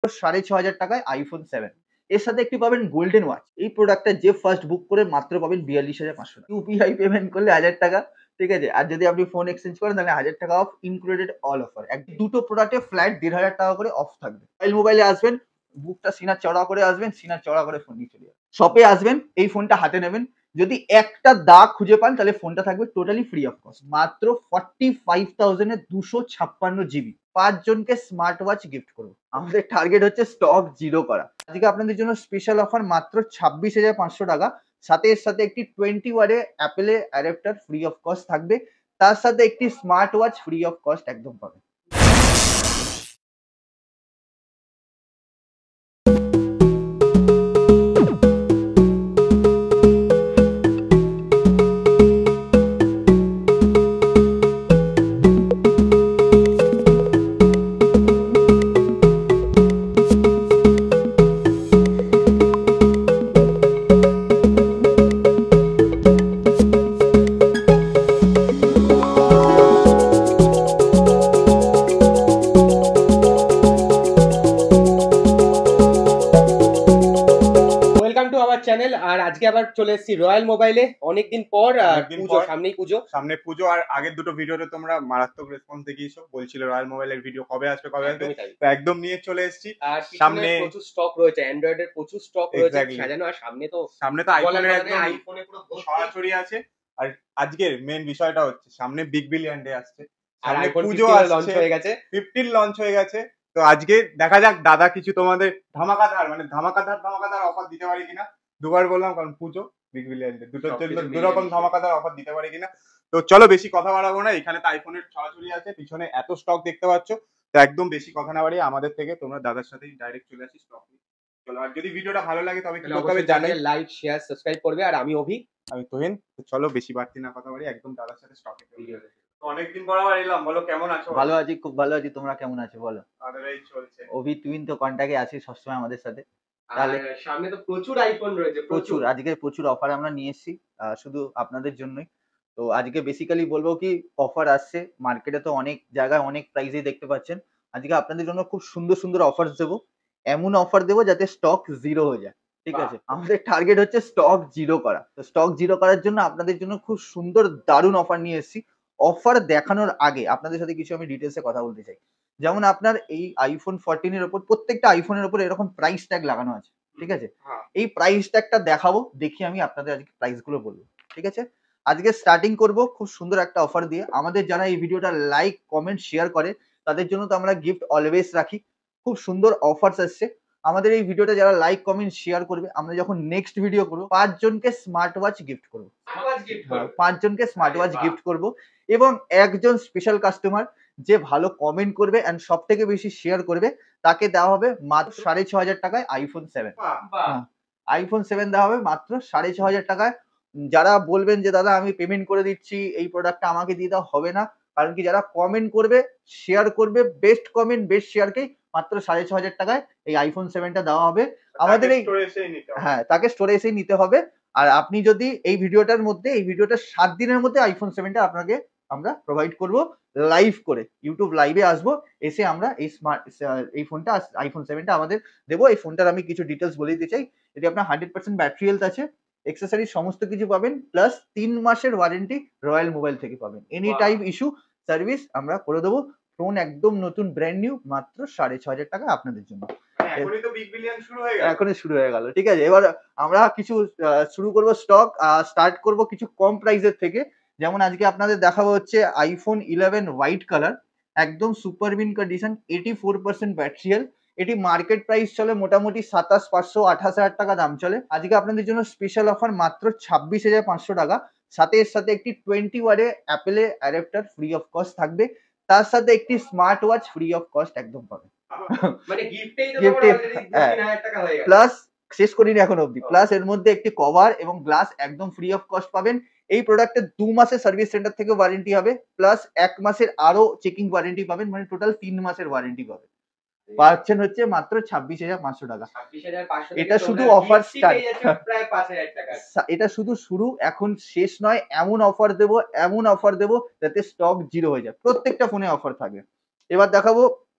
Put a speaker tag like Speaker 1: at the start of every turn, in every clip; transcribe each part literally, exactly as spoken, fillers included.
Speaker 1: সাড়ে ছ হাজার টাকায় আইফোন সেভেন। এর সাথে একটি পাবেন গোল্ডেন ওয়াচ। এই প্রোডাক্টটা যে ফার্স্ট বুক করে মাত্র পাবেন বিয়াল্লিশ হাজার পাঁচশো টাকা। ইউপিআই পেমেন্ট করলে হাজার টাকা, ঠিক আছে। আর যদি আপনি ফোন এক্সচেঞ্জ করেন তাহলে হাজার টাকা অফ, ইনক্লুডেড অল অফার। এক দুটো প্রোডাক্টে ফ্ল্যাট দেড় হাজার টাকা করে অফ থাকবে। মোবাইল মোবাইলে আসবেন, বুকটা সিনার চড়া করে আসবেন, সিনার চড়া করে ফোন নিয়ে চলে যাবেন। শপে আসবেন, এই ফোনটা হাতে নেবেন, যদি একটা দাগ খুঁজে পান তাহলে ফোনটা থাকবে টোটালি ফ্রি অফ কস্ট। মাত্র ফর্টি ফাইভ থাউজেন্ড এ দুশো ছাপ্পান্ন জিবি। পাঁচজনকে স্মার্ট ওয়াচ গিফট করবো। আমাদের টার্গেট হচ্ছে স্টক জিরো করা। আজকে আপনাদের জন্য স্পেশাল অফার মাত্র ছাব্বিশ হাজার পাঁচশো টাকা। সাথে এর সাথে একটি টোয়েন্টি ওয়ার্ডে অ্যাপেলে অ্যাডাপ্টার ফ্রি অফ কস্ট থাকবে। তার সাথে একটি smart watch free of cost একদম পাবেন।
Speaker 2: চ্যানেল। আর আজকে আবার চলে এসেছি রয়্যাল মোবাইলে অনেকদিন পর। আর
Speaker 3: অনেকদিন
Speaker 2: পুজো,
Speaker 3: পর।
Speaker 2: সামনেই পুজো
Speaker 3: সামনে পুজো আর আগের দুটো ভিডিওতে তোমরা মারাত্মক রেসপন্স দেখিয়েছো, বলছিল রয়্যাল মোবাইলের ভিডিও কবে আসবে কবে আসবে,
Speaker 2: একদমই তাই।
Speaker 3: তো একদম নিয়ে চলে এসেছি।
Speaker 2: আর
Speaker 3: সামনে
Speaker 2: সামনে প্রচুর স্টক রয়েছে, অ্যান্ড্রয়েডের প্রচুর স্টক রয়েছে
Speaker 3: Exactly.
Speaker 2: সাজানো। আর সামনে তো
Speaker 3: সামনে তো
Speaker 2: বলার
Speaker 3: আইফোনের
Speaker 2: কথা
Speaker 3: একদম
Speaker 2: নয়, আইফোনে পুরো ভর্তি।
Speaker 3: ছড়াছড়ি আছে। আর আজকের মেন বিষয়টা হচ্ছে সামনে বিগ বিলিয়ন ডে আসছে,
Speaker 2: আর
Speaker 3: সামনে
Speaker 2: আইফোন
Speaker 3: পুজো
Speaker 2: লঞ্চ
Speaker 3: আসছে,
Speaker 2: হয়ে গেছে।
Speaker 3: ফিফটিন লঞ্চ হয়ে গেছে। তো আজকে দেখা যাক দাদা কিছু তোমাদের ধামাকাদার মানে ধামাকাদার ধামাকাদার অফার দিতে পারে কিনা। দুবার বললাম কারণ পুজো বিগ বিলিয়ন ডে দুটোর জন্য
Speaker 2: সবকিছু
Speaker 3: দু রকম
Speaker 2: মিলিয়ে
Speaker 3: ধামাকাদার অফার দিতে পারে কিনা। তো চলো বেশি কথা বাড়াবো না, এখানে তো আইফোনের ছড়াছড়ি আছে, পিছনে এত স্টক দেখতে পাচ্ছ। তো একদম বেশি কথা না বাড়িয়ে আমাদের থেকে তোমরা দাদার সাথেই ডাইরেক্ট চলে আসি স্টক নিয়ে। চলো, আর যদি ভিডিওটা ভালো লাগে তবে কি
Speaker 2: তাহলে
Speaker 3: করতে হবে
Speaker 2: অবশ্যই
Speaker 3: জানাই।
Speaker 2: লাইক শেয়ার সাবস্ক্রাইব করবে। আর আমি অভি,
Speaker 3: আমি তোহেন। তো চলো বেশি বাড়তি না কথা বাড়ি, একদম দাদার সাথে স্টকে ভিডিও। তো অনেকদিন পর আবার এলাম, বলো কেমন আছো?
Speaker 1: ভালো আছি, খুব ভালো আছি। তোমরা কেমন আছো বলো?
Speaker 3: আমাদের এই চলছে।
Speaker 1: অভি তুইন তো কন্টাক্টে আছিস সবসময় আমাদের সাথে।
Speaker 2: আর
Speaker 1: তাহলে
Speaker 2: সামনে তো প্রচুর আইফোন রয়েছে,
Speaker 1: প্রচুর আজকে প্রচুর অফার আমরা নিয়ে এসেছি, আহ, শুধু আপনাদের জন্যই। তো আজকে বেসিক্যালি বলবো কি অফার আসছে, মার্কেটে তো অনেক জায়গায় অনেক প্রাইসে দেখতে পাচ্ছেন। আজকে আপনাদের জন্য খুব সুন্দর সুন্দর অফার দেবো, এমন অফার দেবো যাতে স্টক জিরো হয়ে যায়, ঠিক আছে। আমাদের টার্গেট হচ্ছে স্টক জিরো করা। তো স্টক জিরো করার জন্য আপনাদের জন্য খুব সুন্দর দারুণ অফার নিয়ে এসেছি। অফার দেখানোর আগে আপনাদের সাথে কিছু আমি ডিটেলসে কথা বলতে চাই। যেমন আপনার এই আইফোন ফোরটিন এর উপর, প্রত্যেকটা আইফোনের উপর এরকম প্রাইস ট্যাগ লাগানো আছে, ঠিক আছে। এই প্রাইস ট্যাগটা দেখাবো, দেখি আমি আপনাদের আজকে প্রাইস গুলো বলবো, ঠিক আছে। আজকে স্টার্টিং করব খুব সুন্দর একটা অফার দিয়ে। আমাদের যারা এই ভিডিওটা লাইক কমেন্ট শেয়ার করে তাদের জন্য তো আমরা গিফট অলওয়েজ রাখি। খুব সুন্দর অফার্স আসছে। আমাদের এই ভিডিওটা যারা লাইক কমেন্ট শেয়ার করবে, আমরা যখন নেক্সট ভিডিও করবো পাঁচজনকে স্মার্ট ওয়াচ গিফট করবো। পাঁচজনকে স্মার্ট ওয়াচ গিফট করব। এবং একজন স্পেশাল কাস্টমার যে ভালো কমেন্ট করবে এন্ড সব থেকে বেশি শেয়ার করবে তাকে দেওয়া হবে মাত্র সাড়ে ছ হাজার টাকায় আইফোন সেভেন। আইফোন সেভেন দেওয়া হবে মাত্র সাড়ে ছ হাজার টাকায়। যারা বলবেন যে দাদা আমি পেমেন্ট করে দিচ্ছি, এই প্রোডাক্টটা আমাকে দিয়ে দেওয়া হবে না, কারণ কি যারা কমেন্ট করবে শেয়ার করবে, বেস্ট কমেন্ট বেস্ট শেয়ারকেই মাত্র সাড়ে ছ হাজার টাকায় এই আইফোন সেভেনটা দেওয়া হবে আমাদের এই। হ্যাঁ, তাকে স্টোরে এসেই নিতে হবে। আর আপনি যদি এই ভিডিওটার মধ্যে, এই ভিডিওটা সাত দিনের মধ্যে আইফোন সেভেনটা আপনাকে আমরা প্রোভাইড করব লাইভ করে, ইউটিউব লাইভে আসবো, এসে আমরা এই স্মার্ট এই ফোনটা আইফোন সেভেনটা আমাদের দেবো। এই ফোনটার আমি কিছু ডিটেলস বলে দিতে চাই। যদি আপনার হান্ড্রেড পার্সেন্ট ব্যাটারি হেলথ আছে, এক্সেসরিজ সমস্ত কিছু পাবেন, প্লাস তিন মাসের ওয়ারেন্টি রয়্যাল মোবাইল থেকে পাবেন। এনি টাইম ইস্যু সার্ভিস আমরা করে দেবো। ফোন একদম নতুন ব্র্যান্ড নিউ, মাত্র সাড়ে ছ হাজার টাকা আপনাদের জন্য।
Speaker 3: এখনই তো বিগ বিলিয়ন শুরু হয়ে গেল।
Speaker 1: এখনই শুরু হয়ে গেল, ঠিক আছে। এবার আমরা কিছু শুরু করব স্টক, স্টার্ট করব কিছু কম প্রাইসের থেকে। যেমন আজকে আপনাদের দেখাবো হচ্ছে আইফোন ইলেভেন হোয়াইট কালার, একদম সুপার বিন condition, eighty four percent battery health. এটি মার্কেট প্রাইস চলে মোটামুটি সাতাশ পাঁচশো আঠাশ হাজার টাকা দাম চলে। আজকে আপনাদের জন্য স্পেশাল অফার মাত্র ছাব্বিশ হাজার পাঁচশো টাকা। সাথে এর সাথে একটি টোয়েন্টি ওয়ার্ডে অ্যাপেলে অ্যাডাপ্টার ফ্রি অফ কস্ট থাকবে। তার সাথে একটি smart watch free of cost একদম পাবে।
Speaker 2: মানে গিফটেই তো
Speaker 1: গিফটে
Speaker 2: তিন হাজার টাকা হয়ে গেল।
Speaker 1: প্লাস শেষ করিনি এখন অবধি, প্লাস এর মধ্যে একটি কভার এবং গ্লাস একদম ফ্রি অফ কস্ট পাবেন। এই প্রোডাক্টের দু মাসের সার্ভিস সেন্টার থেকে ওয়ারেন্টি হবে, প্লাস এক মাসের আরো চেকিং ওয়ারেন্টি পাবেন, মানে টোটাল তিন মাসের ওয়ারেন্টি পাবেন। পাচ্ছেন হচ্ছে মাত্র ছাব্বিশ হাজার পাঁচশো টাকা। এটা শুধু অফার স্টার্ট, এটা শুধু শুরু, এখন শেষ নয়। এমন অফার দেবো, এমন অফার দেবো যাতে স্টক জিরো হয়ে যায়। প্রত্যেকটা ফোনে অফার থাকবে। এবার দেখাবো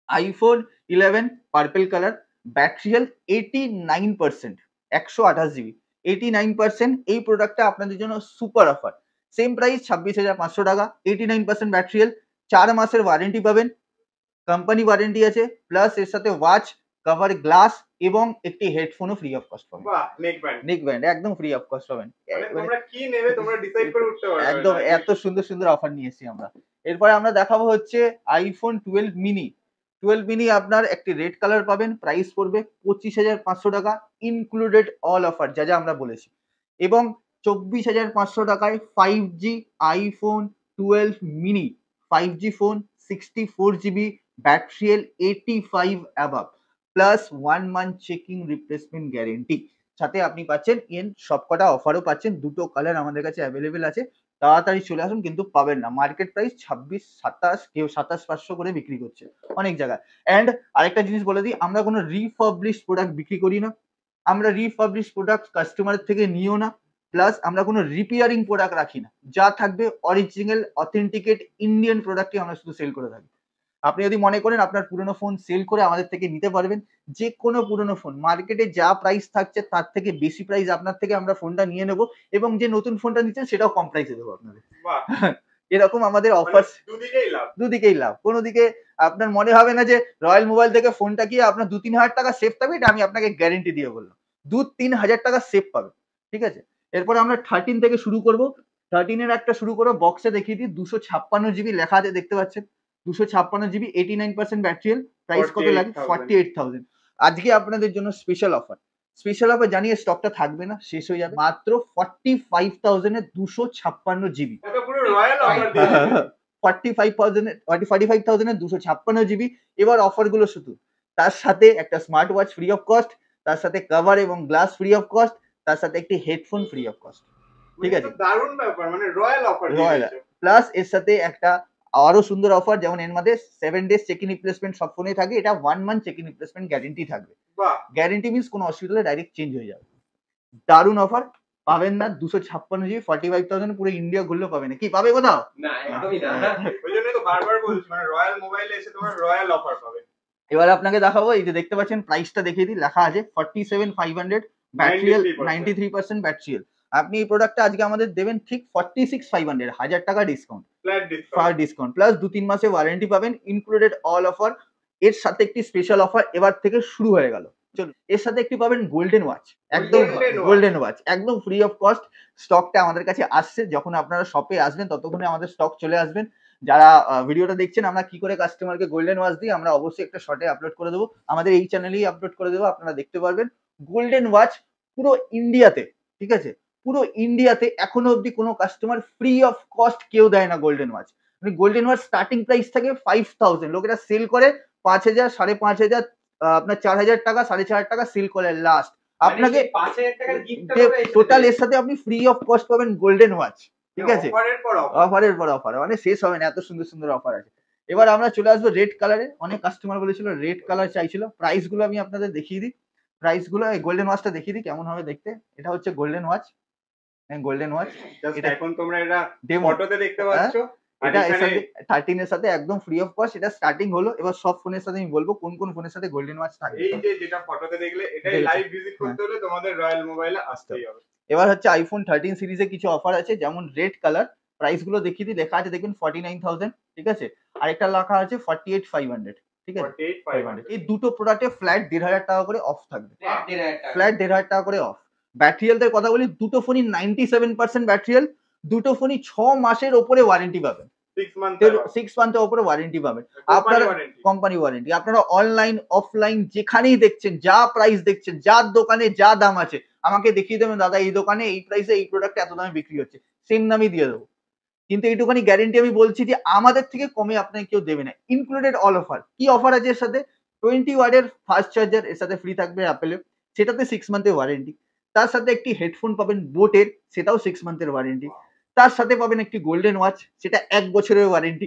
Speaker 1: iPhone eleven purple colour, battery health eighty nine percent, একশো আঠাশ জিবি, এইটি নাইন পার্সেন্ট। এই প্রোডাক্টটা আপনাদের জন্য সুপার অফার। সেম প্রাইস ছাব্বিশ হাজার পাঁচশো টাকা, eighty nine percent battery health, চার মাসের ওয়ারেন্টি পাবেন, কোম্পানি ওয়ারেন্টি আছে, প্লাস এর সাথে ওয়াচ, কভার, গ্লাস এবং একটি হেডফোনও ফ্রি অফ কস্ট পাবেন।
Speaker 3: বাহ, নেক ব্যান্ড।
Speaker 1: নেক ব্যান্ড একদম ফ্রি অফ কস্ট পাবেন।
Speaker 3: মানে
Speaker 1: একবারে
Speaker 3: তোমরা কি নেবে তোমরা ডিসাইড করে উঠতে পারবে
Speaker 1: একদম
Speaker 3: না।
Speaker 1: এত সুন্দর সুন্দর অফার নিয়ে এসেছি আমরা। এরপরে আমরা দেখাবো হচ্ছে iPhone twelve mini. Twelve mini আপনার একটি রেড কালার পাবেন, প্রাইস পড়বে পঁচিশ হাজার পাঁচশো টাকা, ইনক্লুডেড অল অফার যা যা আমরা বলেছি, এবং চব্বিশ হাজার পাঁচশো টাকায় five G iPhone twelve mini, five G phone, sixty four GB, battery health eighty five above, plus one month checking replacement guarantee. সাথে আপনি পাচ্ছেন এন সবকটা অফারও পাচ্ছেন, দুটো কালার আমাদের কাছে অ্যাভেলেবেল আছে। তাড়াতাড়ি চলে আসুন, কিন্তু পাবেন না। মার্কেট প্রাইস ছাব্বিশ সাতাশ, কেউ সাতাশ পাঁচশো করে বিক্রি করছে অনেক জায়গায়। অ্যান্ড আরেকটা জিনিস বলে দিই, আমরা কোনো রিফাবলিশ প্রোডাক্ট বিক্রি করি না, আমরা রিফাবলিশ প্রোডাক্ট কাস্টমারের থেকে নিও না, প্লাস আমরা কোনো রিপেয়ারিং প্রোডাক্ট রাখি না। যা থাকবে অরিজিনাল অথেন্টিকেট ইন্ডিয়ান প্রোডাক্টই আমরা শুধু সেল করে থাকি। আপনি যদি মনে করেন আপনার পুরনো ফোন সেল করে আমাদের থেকে নিতে পারবেন, যে কোনো পুরনো ফোন মার্কেটে যা প্রাইস থাকছে তার থেকে বেশি প্রাইস আপনার থেকে আমরা ফোনটা নিয়ে নেব, এবং যে নতুন ফোনটা নিচ্ছেন সেটাও কম প্রাইসে দেবো আপনাদের।
Speaker 3: বাহ,
Speaker 1: এরকম আমাদের
Speaker 3: মানে
Speaker 1: অফার
Speaker 3: দুদিকেই লাভ।
Speaker 1: দুদিকেই লাভ। কোনো দিকে আপনার মনে হবে না যে রয়্যাল মোবাইল থেকে ফোনটা কি আপনার দু তিন হাজার টাকা সেভ থাকবে, এটা আমি আপনাকে গ্যারেন্টি দিয়ে বললাম, দু তিন হাজার টাকা সেভ পাবে। ঠিক আছে, এরপরে আমরা থার্টিন থেকে শুরু করব। থার্টিনের একটা শুরু করবো, বক্সে দেখিয়ে দিই, দুশো ছাপ্পান্ন জিবি লেখা আছে দেখতে পাচ্ছেন, দুশো ছাপ্পান্ন GB, eighty nine percent battery health, price কত লাগে ফর্টি এইট থাউজেন্ড। আজকে আপনাদের জন্য স্পেশাল অফার, স্পেশাল অফার জানিয়ে স্টকটা থাকবে না, শেষ হয়ে যাবে, মাত্র ফর্টি ফাইভ থাউজেন্ড এর দুশো ছাপ্পান্ন জিবি,
Speaker 3: এটা পুরো রয়্যাল অফার দিয়ে
Speaker 1: forty five thousand forty five thousand এর দুশো ছাপ্পান্ন জিবি। এবার অফার গুলো শুধু, তার সাথে একটা smart watch free of cost, তার সাথে কভার এবং গ্লাস ফ্রি অফ কস্ট, তার সাথে একটি হেডফোন ফ্রি অফ কস্ট। ঠিক আছে,
Speaker 3: দারুণ ব্যাপার, মানে রয়্যাল অফার
Speaker 1: রয়্যাল, প্লাস এর সাথে একটা আরো সুন্দর অফার, যেমন এর মধ্যে seven days check in replacement সব ফোনে থাকে, এটা one month check in replacement guarantee থাকবে।
Speaker 3: বাহ,
Speaker 1: গ্যারেন্টি মিনস কোনো অসুবিধা হলে ডাইরেক্ট চেঞ্জ হয়ে যাবে। দারুণ অফার, পাবেন না দুশো ছাপ্পান্ন জিবি ফর্টি ফাইভ থাউজেন্ড, পুরো ইন্ডিয়া ঘুরলেও পাবে না। কি পাবে কোথাও?
Speaker 2: না, একদমই না।
Speaker 3: ওই জন্যই তো বারবার বলছি, মানে রয়্যাল মোবাইলে এসে তোমরা রয়্যাল অফার পাবে।
Speaker 1: এবার আপনাকে দেখাবো, এই যে দেখতে পাচ্ছেন প্রাইসটা দেখিয়ে দিই, লেখা আছে forty seven five hundred, battery health ninety three percent battery health. আপনি এই প্রোডাক্টটা আজকে আমাদের দেবেন ঠিক ফর্টি সিক্স ফাইভ হান্ড্রেড, হাজার টাকা ডিসকাউন্ট,
Speaker 3: ফ্ল্যাট
Speaker 1: ফার
Speaker 3: ডিসকাউন্ট।
Speaker 1: ডিসকাউন্ট, প্লাস দু তিন মাসে ওয়ারেন্টি পাবেন, ইনক্লুডেড অল অফার। এর সাথে একটি স্পেশাল অফার এবার থেকে শুরু হয়ে গেল, চলুন। এর সাথে একটি পাবেন গোল্ডেন ওয়াচ, একদম
Speaker 3: Golden watch।
Speaker 1: গোল্ডেন ওয়াচ, একদম ফ্রি অফ কস্ট। স্টকটা আমাদের কাছে আসছে, যখন আপনারা শপে আসবেন ততক্ষণে আমাদের স্টক চলে আসবেন। যারা ভিডিওটা দেখছেন, আমরা কি করে কাস্টমারকে গোল্ডেন ওয়াচ দিই, আমরা অবশ্যই একটা শর্টে আপলোড করে দেবো, আমাদের এই চ্যানেলেই আপলোড করে দেবো, আপনারা দেখতে পারবেন। গোল্ডেন ওয়াচ পুরো ইন্ডিয়াতে, ঠিক আছে, পুরো ইন্ডিয়াতে এখনো অবধি কোনো কাস্টমার ফ্রি অফ কস্ট কেউ দেয় না golden watch. Golden watch starting price থাকে ফাইভ থাউজেন্ড, লোকেরা সেল করে পাঁচ হাজার, সাড়ে পাঁচ হাজার, আপনার চার হাজার টাকা, সাড়ে চার হাজার টাকা সেল করে লাস্ট। আপনাকে
Speaker 2: পাঁচ হাজার টাকার গিফট
Speaker 1: টোটাল এর সাথে আপনি ফ্রি অফ কস্ট পাবেন গোল্ডেন ওয়াচ। ঠিক আছে,
Speaker 3: অফারের পর অফার।
Speaker 1: অফারের পর অফার, মানে শেষ হবে না, এত সুন্দর সুন্দর অফার আছে। এবার আমরা চলে আসবো রেড কালারে। অনেক কাস্টমার বলেছিল রেড কালার চাইছিল, প্রাইস গুলো আমি আপনাদের দেখিয়ে দিই। প্রাইস গুলো, এই গোল্ডেন ওয়াচটা দেখিয়ে দিই কেমন হবে দেখতে। এটা হচ্ছে golden watch, golden watch,
Speaker 3: Just
Speaker 1: এটা
Speaker 3: এখন তোমরা এটা
Speaker 1: ডেমো।
Speaker 3: ফটোতে দেখতে পাচ্ছ। আর
Speaker 1: এটা এর
Speaker 3: এখানে
Speaker 1: সাথে থার্টিন এর সাথে একদম ফ্রি অফ কস্ট, এটা স্টার্টিং হলো। এবার সব ফোনের সাথে আমি বলবো কোন কোন ফোনের সাথে গোল্ডেন ওয়াচ থাকে।
Speaker 3: এই যে যেটা ফটোতে দেখলে, এটাই
Speaker 1: দেখেছি।
Speaker 3: লাইভ ভিজিট করতে হলে তোমাদের রয়্যাল মোবাইলে আসতেই হবে।
Speaker 1: এবার হচ্ছে আইফোন থার্টিন সিরিজে কিছু অফার আছে, যেমন রেড কালার, প্রাইস গুলো দেখিয়ে দিই, লেখা আছে দেখবেন ফর্টি নাইন থাউজেন্ড, ঠিক আছে, আর একটা লেখা আছে ফর্টি এইট ফাইভ হান্ড্রেড, ঠিক আছে,
Speaker 3: forty eight five
Speaker 1: five hundred.
Speaker 3: Hundred.
Speaker 1: এই দুটো প্রোডাক্টে ফ্ল্যাট দেড় হাজার টাকা করে অফ থাকবে,
Speaker 2: ফ্ল্যাট
Speaker 1: ফ্ল্যাট দেড় হাজার টাকা করে অফ। ব্যাটারি হেলথের কথা বলি, দুটো ফোনই ninety seven percent battery health, দুটো ফোনই ছ মাসের ওপরে ওয়ারেন্টি পাবেন,
Speaker 3: সিক্স মান্থ
Speaker 1: সিক্স মান্থের ওপরে ওয়ারেন্টি পাবেন আপনারা, কোম্পানি ওয়ারেন্টি। আপনারা অনলাইন অফলাইন যেখানেই দেখছেন, যা প্রাইস দেখছেন, যার দোকানে যা দাম আছে, আমাকে দেখিয়ে দেবেন দাদা এই দোকানে এই প্রাইসে এই প্রোডাক্ট এত দামে বিক্রি হচ্ছে, সেম দামই দিয়ে দেবো। কিন্তু এইটুখানি গ্যারেন্টি আমি বলছি যে আমাদের থেকে কমে আপনাকে কেউ দেবে না, ইনক্লুডেড অল অফার। কি অফার আছে এর সাথে? টোয়েন্টি ওয়ার্ডের ফাস্ট চার্জার এর সাথে ফ্রি থাকবে অ্যাপেলের, সেটাতে সিক্স মান্থের ওয়ারেন্টি। তার সাথে একটি হেডফোন পাবেন বোটের, সেটাও সিক্স মান্থের ওয়ারেন্টি। তার সাথে পাবেন একটি গোল্ডেন ওয়াচ, সেটা এক বছরের ওয়ারেন্টি।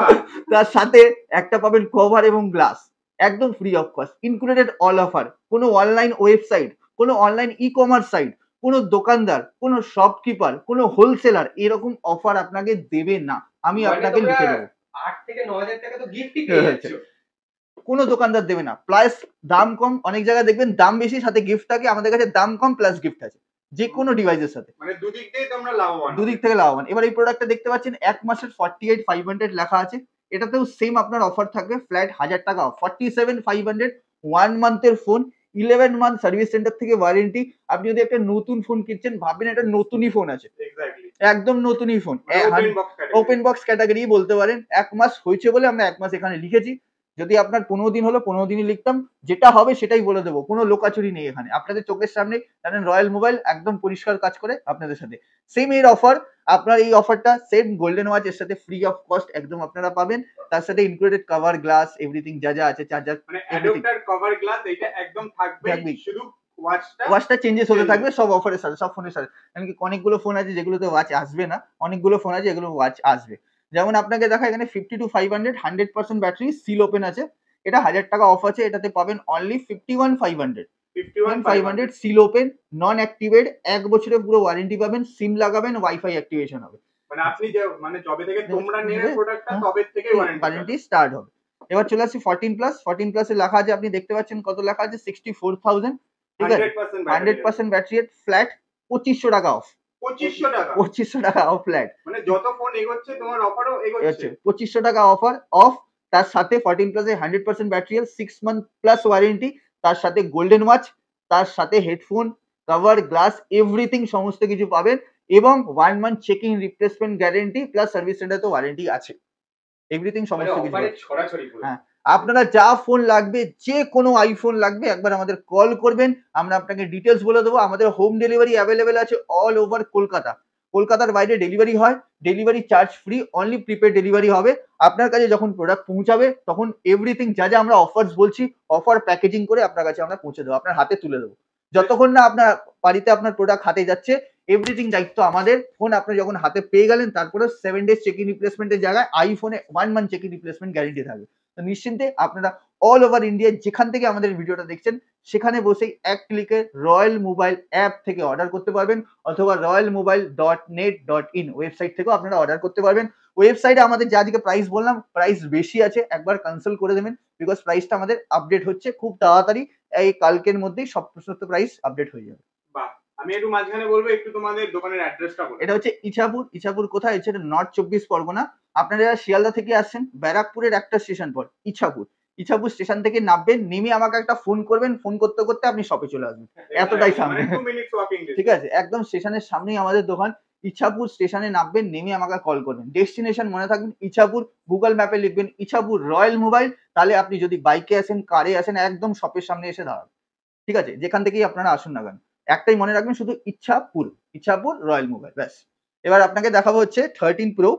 Speaker 1: তার সাথে একটা পাবেন কভার এবং গ্লাস, একদম free of cost, included all offer. কোনো অনলাইন ওয়েবসাইট, কোনো অনলাইন ই কমার্স সাইট, কোনো দোকানদার, কোনো শপকিপার, কোনো হোলসেলার এরকম অফার আপনাকে দেবে না, আমি আপনাকে লিখে দেবো।
Speaker 2: আট থেকে নয় হাজার টাকা তো গিফটই পেয়ে যাচ্ছ।
Speaker 1: কোনো দোকানদার দেবে না। প্লাস দাম কম, অনেক জায়গায় দেখবেন দাম বেশি সাথে গিফট থাকে, আমাদের কাছে দাম কম প্লাস গিফট আছে যে কোনো ডিভাইসের সাথে।
Speaker 3: মানে দুদিক দিয়ে তোমরা লাভবান।
Speaker 1: দুদিক থেকে লাভবান। এবার এই প্রোডাক্টটা দেখতে পাচ্ছেন এক মাসের ফর্টি এইট ফাইভ হান্ড্রেড লেখা আছে। এটাতেও সেম আপনার অফার থাকবে ফ্ল্যাট হাজার টাকা off, forty seven five hundred one মান্থের phone, eleven month service centre থেকে ওয়ারেন্টি। আপনি যদি একটা নতুন ফোন কিনছেন ভাববেন একটা নতুনই ফোন আছে,
Speaker 3: এক্স্যাক্টলি
Speaker 1: একদম নতুনই phone.
Speaker 3: Open box category.
Speaker 1: Open box category বলতে পারেন। এক মাস হয়েছে বলে আমরা এক মাস এখানে লিখেছি। যদি আপনার পনেরো দিন হলো পনেরো দিনই লিখতাম, যেটা হবে সেটাই বলে দেবো, কোনো লোকাচুরি নেই এখানে। আপনাদের চোখের সামনে জানেন রয়্যাল মোবাইল একদম পরিষ্কার কাজ করে আপনাদের সাথে। সেম এর অফার, আপনার এই অফারটা সেম গোল্ডেন ওয়াচ এর সাথে ফ্রি অফ কস্ট একদম আপনারা পাবেন। তার সাথে ইনক্লুডেড কভার, গ্লাস, এভরিথিং যা যা আছে, চার্জার,
Speaker 3: মানে অ্যাডাপ্টার, কভার, গ্লাস এটা একদম থাকবে,
Speaker 1: থাকবেই।
Speaker 3: শুধু ওয়াচটা
Speaker 1: ওয়াচটা চেঞ্জেস হতে
Speaker 3: change
Speaker 1: থাকবে সব অফারের সাথে, সব ফোনের সাথে। এমনকি অনেকগুলো ফোন আছে যেগুলোতে ওয়াচ আসবে না, অনেকগুলো ফোন আছে যেগুলো ওয়াচ আসবে। যেমন আপনাকে দেখা এখানে fifty two five hundred hundred percent battery, seal open আছে। এটা হাজার টাকা অফ আছে, এটাতে পাবেন only fifty one five hundred
Speaker 3: fifty one
Speaker 1: five hundred seal open, non activate, এক বছরের পুরো ওয়ারেন্টি পাবেন। সিম লাগাবেন, ওয়াইফাই অ্যাক্টিভেশন হবে।
Speaker 3: মানে আপনি যে মানে যবে থেকে তোমরা নেবে
Speaker 1: নেবে,
Speaker 3: প্রোডাক্টটা
Speaker 1: হ্যাঁ,
Speaker 3: তবে থেকে ওয়ারেন্টি
Speaker 1: ওয়ারেন্টি স্টার্ট হবে। এবার চলে আসছি ফোরটিন প্লাস। ফোরটিন প্লাসে লেখা আছে, আপনি দেখতে পাচ্ছেন কত লেখা আছে, সিক্সটি ফোর থাউজেন্ড। ঠিক আছে, হান্ড্রেড পার্সেন্ট ব্যাটারি ফ্ল্যাট পঁচিশশো টাকা অফ,
Speaker 3: পঁচিশশো টাকা।
Speaker 1: পঁচিশশো টাকা অফ ফ্ল্যাট।
Speaker 3: মানে যত ফোন এগোচ্ছে তোমার অফারও এগোচ্ছে।
Speaker 1: পঁচিশশো টাকা অফার অফ, তার সাথে ফোরটিন প্লাসে hundred percent battery, six month plus warranty, তার সাথে গোল্ডেন ওয়াচ, তার সাথে হেডফোন, কভার, গ্লাস, এভরিথিং সমস্ত কিছু পাবেন। এবং one month checking replacement guarantee plus service centre তো ওয়ারেন্টি আছে, এভরিথিং সমস্ত কিছু
Speaker 2: অফারে
Speaker 1: আছে।
Speaker 2: ছড়াছড়ি পুরো।
Speaker 1: হ্যাঁ, আপনারা যা ফোন লাগবে, যে কোনো আইফোন লাগবে একবার আমাদের কল করবেন, আমরা আপনাকে ডিটেলস বলে দেবো। আমাদের হোম ডেলিভারি অ্যাভেলেবেল আছে অল ওভার কলকাতা। কলকাতার বাইরে ডেলিভারি হয়, delivery charge free, only prepaid delivery হবে। আপনার কাছে যখন প্রোডাক্ট পৌঁছাবে তখন এভরিথিং যা যা আমরা অফার্স বলছি, অফার প্যাকেজিং করে আপনার কাছে আমরা পৌঁছে দেবো, আপনার হাতে তুলে দেবো। যতক্ষণ না আপনার বাড়িতে আপনার প্রোডাক্ট হাতে যাচ্ছে, এভরিথিং দায়িত্ব আমাদের। ফোন আপনি যখন হাতে পেয়ে গেলেন তারপরে সেভেন ডেজ চেকিং রিপ্লেসমেন্টের জায়গায় আইফোনে one month checking replacement guarantee থাকবে। তো নিশ্চিন্তে আপনারা অল ওভার ইন্ডিয়া যেখান থেকে আমাদের ভিডিওটা দেখছেন সেখানে বসেই এক ক্লিকে রয়্যাল মোবাইল অ্যাপ থেকে অর্ডার করতে পারবেন, অথবা Royal Mobile dot net dot in website থেকেও আপনারা অর্ডার করতে পারবেন। ওয়েবসাইটে আমাদের যে আজকে প্রাইস বললাম, প্রাইস বেশি আছে, একবার কনসাল্ট করে দেবেন, বিকজ প্রাইসটা আমাদের আপডেট হচ্ছে খুব তাড়াতাড়ি, এই কালকের মধ্যেই সব সমস্ত প্রাইস আপডেট হয়ে যাবে।
Speaker 3: বাহ, আমি একটু মাঝখানে বলবো একটু তোমাদের দোকানের অ্যাড্রেসটা বলো।
Speaker 1: এটা হচ্ছে ইছাপুর। ইছাপুর কোথায়? হচ্ছে নর্থ চব্বিশ পরগনা। আপনারা যারা শিয়ালদা থেকে আসছেন, ব্যারাকপুরের একটা স্টেশন পর ইছাপুর। ইছাপুর স্টেশন থেকে নামবেন, নেমে আমাকে একটা ফোন করবেন, ফোন করতে করতে আপনি শপে চলে আসবেন, এতটাই সামনে।
Speaker 3: Two minutes walking distance.
Speaker 1: ঠিক আছে, একদম স্টেশনের সামনেই আমাদের দোকান। ইছাপুর স্টেশনে নামবেন, নেমে আমাকে কল করবেন। ডেস্টিনেশন মনে থাকবেন ইছাপুর, গুগল ম্যাপে লিখবেন ইছাপুর রয়্যাল মোবাইল, তাহলে আপনি যদি বাইকে আসেন, কারে আসেন, একদম শপের সামনে এসে দাঁড়ান। ঠিক আছে, যেখান থেকেই আপনারা আসুন না কেন, একটাই মনে রাখবেন, শুধু ইছাপুর, ইছাপুর রয়্যাল মোবাইল, ব্যাস। এবার আপনাকে দেখাবো হচ্ছে thirteen Pro.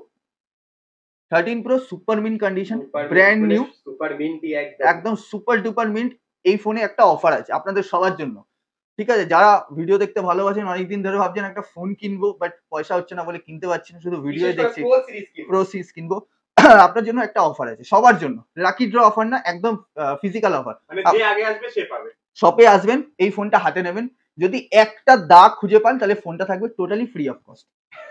Speaker 1: Thirteen Pro super mint condition, brand new,
Speaker 2: super minty একদম।
Speaker 1: একদম সুপার ডুপার মিন্ট। এই ফোনে একটা অফার আছে আপনাদের সবার জন্য। ঠিক আছে, যারা ভিডিও দেখতে ভালোবাসেন, অনেকদিন ধরে ভাবছেন একটা ফোন কিনবো বাট পয়সা হচ্ছে না বলে কিনতে পারছি না, শুধু ভিডিও দেখছি,
Speaker 2: প্রো সিরিজ কি?
Speaker 1: প্রো সিরিজ কিনবো। আপনার জন্য একটা অফার আছে, সবার জন্য। লাকি ড্র অফার না, একদম ফিজিক্যাল অফার।
Speaker 3: মানে যে আগে আসবে সে পাবে।
Speaker 1: শপে আসবেন, এই ফোনটা হাতে নেবেন, যদি একটা দাগ খুঁজে পান তাহলে ফোনটা থাকবে টোটালি ফ্রি অফ কস্ট।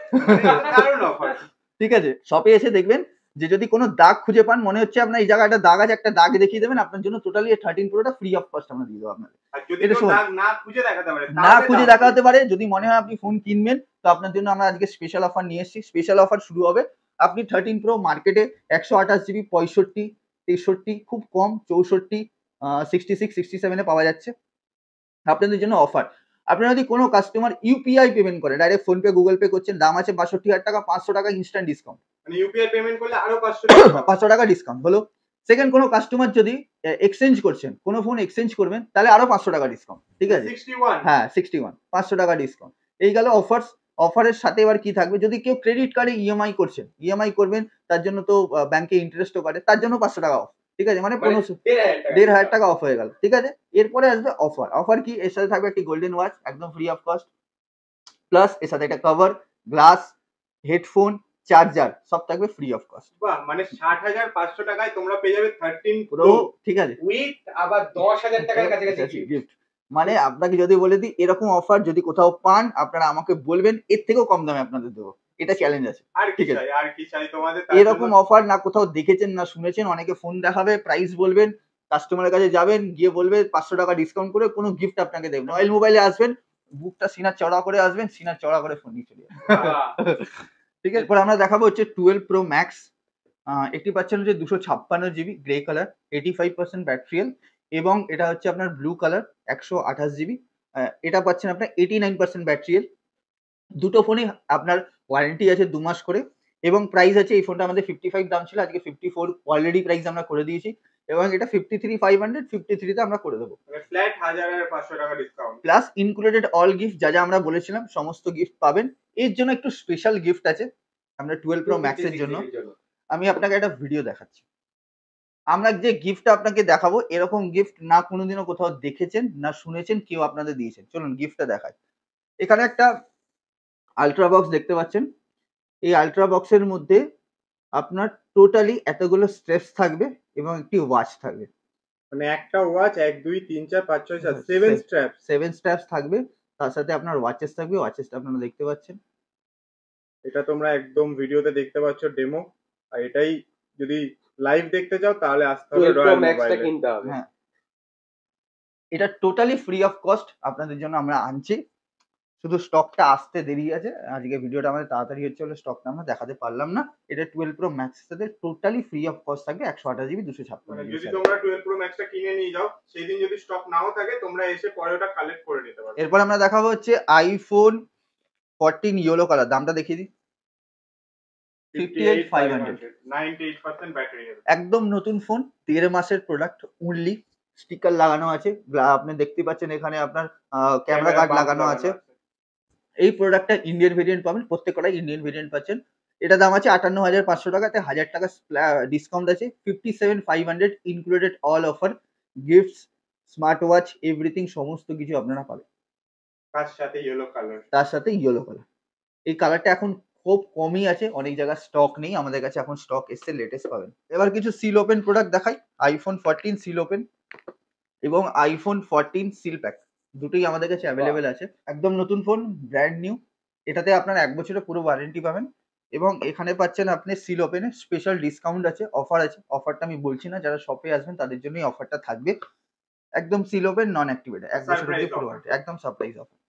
Speaker 3: দারুণ অফার।
Speaker 1: ঠিক আছে, শপে এসে দেখবেন যে যদি কোনো দাগ খুঁজে পান, মনে হচ্ছে আপনার এই জায়গায় একটা দাগ আছে, একটা দাগ দেখিয়ে দেবেন, আপনার জন্য টোটালি থার্টিন প্রোটা ফ্রি অফ কস্ট আমরা দিয়ে দেবো আপনাকে।
Speaker 3: আর যদি
Speaker 1: এটা
Speaker 3: কেউ
Speaker 1: শোন,
Speaker 3: দাগ না খুঁজে দেখাতে পারে,
Speaker 1: না খুঁজে দেখাতে পারে, যদি মনে হয় আপনি ফোন কিনবেন, তো আপনার জন্য আমরা আজকে স্পেশাল অফার নিয়ে এসেছি। স্পেশাল অফার শুরু হবে, আপনি থার্টিন প্রো মার্কেটে একশো আঠাশ জিবি, পঁয়ষট্টি, তেষট্টি, খুব কম চৌষট্টি, সিক্সটি সিক্স, সিক্সটি সেভেনে পাওয়া যাচ্ছে। আপনাদের জন্য অফার, আপনারা যদি কোনো কাস্টমার ইউপিআই পেমেন্ট করে, ডাইরেক্ট ফোনপে, গুগল পে করছেন, দাম আছে বাষট্টি হাজার টাকা, পাঁচশো টাকা ইনস্ট্যান্ট ডিসকাউন্ট,
Speaker 3: মানে ইউপিআই পেমেন্ট করলে আরো পাঁচশো
Speaker 1: পাঁচশো টাকা ডিসকাউন্ট হলো। সেকেন্ড, কোনো কাস্টমার যদি এক্সচেঞ্জ করছেন, কোনো ফোন এক্সচেঞ্জ করবেন, তাহলে আরো পাঁচশো টাকা ডিসকাউন্ট। ঠিক আছে,
Speaker 3: সিক্সটি ওয়ান।
Speaker 1: হ্যাঁ সিক্সটি ওয়ান, পাঁচশো টাকা ডিসকাউন্ট। এই গেল অফার্স। অফারের সাথে এবার কি থাকবে, যদি কেউ ক্রেডিট কার্ডে ইএমআই করছেন, ইএমআই করবেন, তার জন্য তো ব্যাংকে ইন্টারেস্টও কাটে, তার জন্য পাঁচশো টাকা অফ। ঠিক আছে, মানে পনেরোশো, দেড় হাজার টাকা অফ হয়ে গেল। ঠিক আছে, এরপরে আসবে অফার। অফার কি, এর সাথে থাকবে একটি গোল্ডেন ওয়াচ একদম ফ্রি অফ কস্ট, প্লাস এর সাথে একটা কভার, গ্লাস, হেডফোন, চার্জার সব থাকবে ফ্রি অফ কস্ট।
Speaker 3: বাহ, মানে ষাট হাজার পাঁচশো টাকায় তোমরা পেয়ে যাবে থার্টিন
Speaker 1: পুরো। ঠিক আছে,
Speaker 2: উইথ আবার দশ হাজার টাকার কাছাকাছি
Speaker 1: গিফট। মানে আপনাকে যদি বলে দিই এরকম অফার যদি কোথাও পান, আপনারা আমাকে বলবেন, এর থেকেও কম দামে আপনাদের দেবো, এটা চ্যালেঞ্জ আছে।
Speaker 3: আর কি
Speaker 1: ঠিক আছে,
Speaker 3: চাই, আর কি চাই তোমাদের?
Speaker 1: এরকম অফার না কোথাও দেখেছেন না শুনেছেন। অনেকে ফোন দেখাবে, প্রাইস বলবেন, কাস্টমারের কাছে যাবেন, গিয়ে বলবে পাঁচশো টাকা ডিসকাউন্ট করে, কোনো গিফট আপনাকে দেবেন। রয়্যাল মোবাইলে আসবেন, বুকটা সিনা চড়া করে আসবেন, সিনা চড়া করে ফোন নিয়ে চলে যাবেন। ঠিক আছে, এরপর আমরা দেখাবো হচ্ছে টুয়েলভ প্রো ম্যাক্স। একটি পাচ্ছেন হচ্ছে দুশো ছাপ্পান্ন GB grey colour, eighty five percent ব্যাটারিয়াল, এবং এটা হচ্ছে আপনার ব্লু কালার একশো আঠাশ জিবি। এটা পাচ্ছেন আপনার এইটি নাইন পার্সেন্ট ব্যাটারিয়াল। দুটো ফোনই আপনার ওয়ারেন্টি আছে দু মাস করে, এবং প্রাইস আছে, এই ফোনটা আমাদের ফিফটি ফাইভ দাম ছিল, আজকে ফিফটি ফোর অলরেডি প্রাইস আমরা করে দিয়েছি, এবং এটা fifty three five hundred fifty থ্রিতে আমরা করে দেবো।
Speaker 3: ফ্ল্যাট হাজার আর পাঁচশো টাকা discount
Speaker 1: plus included all gift, যা যা আমরা বলেছিলাম সমস্ত গিফট পাবেন। এর জন্য একটু স্পেশাল গিফট আছে আমরা টুয়েলভ প্রো ম্যাক্সের জন্য। আমি আপনাকে একটা ভিডিও দেখাচ্ছি। আমরা যে গিফটটা আপনাকে দেখাবো, এরকম গিফট না কোনোদিনও কোথাও দেখেছেন না শুনেছেন কেউ আপনাদের দিয়েছেন। চলুন গিফটটা দেখাই। এখানে একটা আলট্রা বক্স দেখতে পাচ্ছেন। এই আলট্রা বক্সের মধ্যে আপনার টোটালি এতগুলো স্ট্রেপস থাকবে এবং একটি ওয়াচ থাকবে।
Speaker 3: মানে একটা ওয়াচ এক দুই তিন চার পাঁচ ছয় সাত সেভেন স্ট্র্যাপ
Speaker 1: সেভেন স্ট্র্যাপস থাকবে, তার সাথে আপনার ওয়াচেস থাকবে। ওয়াচেসটা আপনারা দেখতে পাচ্ছেন,
Speaker 3: এটা তোমরা একদম ভিডিওতে দেখতে পাচ্ছ ডেমো। আর এটাই যদি লাইভ দেখতে চাও তাহলে আসতে হবে রয়্যাল মোবাইলে কিনতে হবে।
Speaker 1: হ্যাঁ, এটা টোটালি ফ্রি অফ কস্ট আপনাদের জন্য আমরা আনছি, শুধু স্টকটা আসতে দেরি আছে। আজকে ভিডিওটা আমাদের তাড়াতাড়ি হচ্ছে বলে স্টকটা আমরা দেখাতে পারলাম না। এটা টুয়েলভ প্রো ম্যাক্স সাথে টোটালি ফ্রি অফ কস্ট থাকবে, একশো আঠাশ জিবি দুশো ছাপ্পান্ন
Speaker 3: যদি তোমরা টুয়েলভ প্রো ম্যাক্সটা কিনে নিয়ে যাও, সেই দিন যদি স্টক নাও থাকে তোমরা এসে পরে ওটা কালেক্ট করে নিতে পারবে।
Speaker 1: এরপর আমরা দেখাবো হচ্ছে আইফোন ফোরটিন ইয়েলো কালার, দামটা দেখিয়ে দিই। Fifty eight five hundred,
Speaker 3: ninety eight percent battery,
Speaker 1: একদম নতুন ফোন, দেড় মাসের প্রোডাক্ট উনলি। স্টিকার লাগানো আছে, আপনি দেখতে পাচ্ছেন এখানে আপনার ক্যামেরা কার্ড লাগানো আছে। এই প্রোডাক্টটা ইন্ডিয়ান ভেরিয়েন্ট পাবেন, প্রত্যেকটাই ইন্ডিয়ান ভেরিয়েন্ট পাচ্ছেন। এটা দাম আছে আটান্ন হাজার পাঁচশো টাকাতে, হাজার টাকা ডিসকাউন্ট আছে। Fifty seven five hundred included all offer, gifts, smart watch, everything সমস্ত কিছু আপনারা পাবেন।
Speaker 3: তার সাথে ইয়েলো কালার,
Speaker 1: তার সাথে ইয়েলো কালার। এই কালারটা এখন খুব কমই আছে, অনেক জায়গায় স্টক নেই, আমাদের কাছে এখন স্টক এসছে, লেটেস্ট পাবেন। এবার কিছু সিল ওপেন প্রোডাক্ট দেখাই। আইফোন ফোরটিন সিল ওপেন এবং আইফোন ফোরটিন সিল প্যাক, দুটোই আমাদের কাছে অ্যাভেলেবেল আছে। একদম নতুন ফোন, ব্র্যান্ড নিউ। এটাতে আপনার এক বছরের পুরো ওয়ারেন্টি পাবেন, এবং এখানে পাচ্ছেন আপনি সিল ওপেনে স্পেশাল ডিসকাউন্ট আছে, অফার আছে। অফারটা আমি বলছি না, যারা শপে আসবেন তাদের জন্যই অফারটা থাকবে। একদম সিল ওপেন, নন অ্যাক্টিভেটেড, এক বছর অব্দি পুরো ওয়ারেন্টি, একদম সারপ্রাইজ অফার।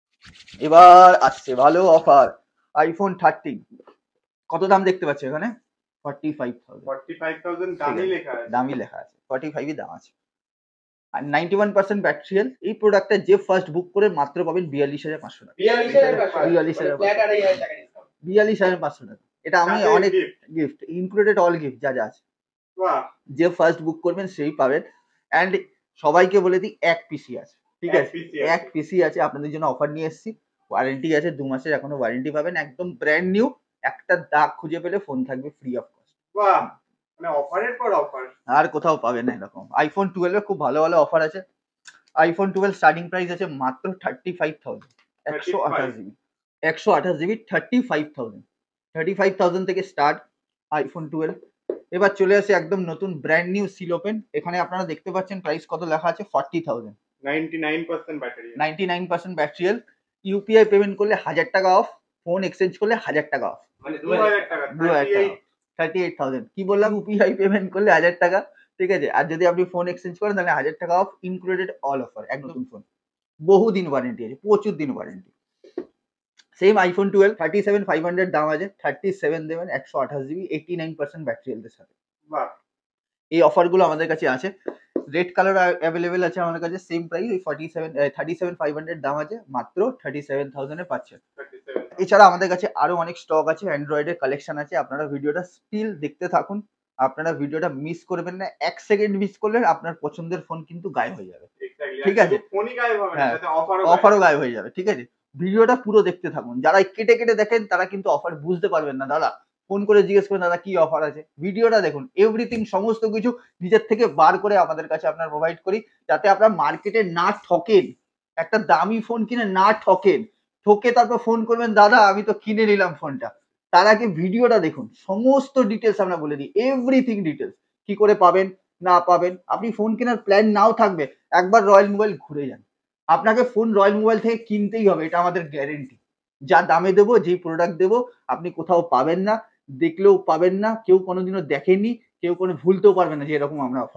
Speaker 1: এবার আসছে ভালো অফার, আইফোন থার্টিন। কত দাম দেখতে পাচ্ছ এখানে? Forty five thousand.
Speaker 3: Forty five thousand দামই লেখা আছে,
Speaker 1: দামই লেখা আছে, ফর্টি ফাইভই দাম আছে। আর নাইনটি ওয়ান পার্সেন্ট ব্যাটারিয়াল। এই প্রোডাক্টটা যে ফার্স্ট বুক করে মাত্র পাবেন বিয়াল্লিশ হাজার পাঁচশো টাকা।
Speaker 2: বিয়াল্লিশ হাজার
Speaker 1: বিয়াল্লিশ হাজার বিয়াল্লিশ হাজার পাঁচশো টাকা। এটা আমি অনেক গিফট ইনক্লুডেড অল গিফট যা যা আছে, যে ফার্স্ট বুক করবেন সেই পাবেন। অ্যান্ড সবাইকে বলে দিই এক পিসি আছে, ঠিক আছে, এক পিসি আছে আপনাদের জন্য অফার নিয়ে এসেছি। ওয়ারেন্টি আছে দু মাসের, এখনো ওয়ারেন্টি পাবেন, একদম ব্র্যান্ড নিউ। একটা দাগ খুঁজে পেলে ফোন থাকবে ফ্রি অফ কস্ট।
Speaker 3: বাহ, মানে অফারের পর অফার,
Speaker 1: আর কোথাও পাবেন না এরকম। আইফোন টুয়েলভ এর খুব ভালো ভালো অফার আছে। আইফোন টুয়েলভ স্টার্টিং প্রাইস আছে মাত্র থার্টি ফাইভ থাউজেন্ড, একশো আঠাশ জিবি একশো আঠাশ GB thirty five thousand thirty five thousand থেকে স্টার্ট আইফোন টুয়েলভ। এবার চলে আসে একদম নতুন ব্র্যান্ড নিউ সিল ওপেন। এখানে আপনারা দেখতে পাচ্ছেন প্রাইস কত লেখা আছে, forty thousand,
Speaker 3: ninety nine percent battery,
Speaker 1: ninety nine percent ব্যাটারিয়াল। ইউপিআই পেমেন্ট করলে হাজার টাকা অফ, ফোন এক্সচেঞ্জ করলে হাজার টাকা অফ,
Speaker 3: মানে দু হাজার টাকা,
Speaker 1: দু হাজার টাকা, থার্টি এইট থাউজেন্ড। কি বললাম, ইউপিআই পেমেন্ট করলে হাজার টাকা, ঠিক আছে। আর যদি আপনি ফোন এক্সচেঞ্জ করেন তাহলে হাজার টাকা অফ, ইনক্লুডেড অল অফার। এক নতুন ফোন, বহুদিন ওয়ারেন্টি আছে, প্রচুর দিন warranty. Same iPhone twelve thirty seven five hundred দাম আছে, থার্টি সেভেন দেবেন, একশো আঠাশ GB, eighty nine percent battery হেলথের সাথে। এই অফারগুলো আমাদের কাছে আছে। রেড কালার অ্যাভেলেবেল আছে আমাদের কাছে, সেম প্রাইস, ওই forty seven thirty seven five hundred দাম আছে, মাত্র থার্টি সেভেন থাউজেন্ডে পাচ্ছেন। এছাড়া আমাদের কাছে আরো অনেক স্টক আছে, অ্যান্ড্রয়েডের কালেকশন আছে। আপনারা ভিডিওটা স্টিল দেখতে থাকুন, আপনারা ভিডিওটা মিস করবেন না। এক সেকেন্ড মিস করলে আপনার পছন্দের ফোন কিন্তু গায়েব হয়ে যাবে, ঠিক আছে, হ্যাঁ, অফারও গায়েব হয়ে যাবে, ঠিক আছে। ভিডিওটা পুরো দেখতে থাকুন। যারা কেটে কেটে দেখেন তারা কিন্তু অফার বুঝতে পারবেন না। দাদা ফোন করে জিজ্ঞেস করেন দাদা কি অফার আছে, ভিডিওটা দেখুন, এভরিথিং সমস্ত কিছু নিজের থেকে বার করে আমাদের কাছে আপনার প্রোভাইড করি, যাতে আপনার মার্কেটে না ঠকেন, একটা দামি ফোন কিনে না ঠকেন। ঠকে তারপর ফোন করবেন দাদা আমি তো কিনে নিলাম ফোনটা। তার আগে ভিডিওটা দেখুন, সমস্ত ডিটেলস আমরা বলে দিই, এভরিথিং ডিটেলস, কি করে পাবেন না পাবেন। আপনি ফোন কেনার প্ল্যান নাও থাকবে, একবার রয়্যাল মোবাইল ঘুরে যান, আপনাকে ফোন রয়্যাল মোবাইল থেকে কিনতেই হবে, এটা আমাদের গ্যারেন্টি। যা দামে দেবো, যেই প্রোডাক্ট দেবো আপনি কোথাও পাবেন না, দেখলেও পাবেন না, কেউ কোনোদিনও দেখেননি, কেউ কোনো ভুলতেও পারবে না যে এরকম আমরা অফার দিই।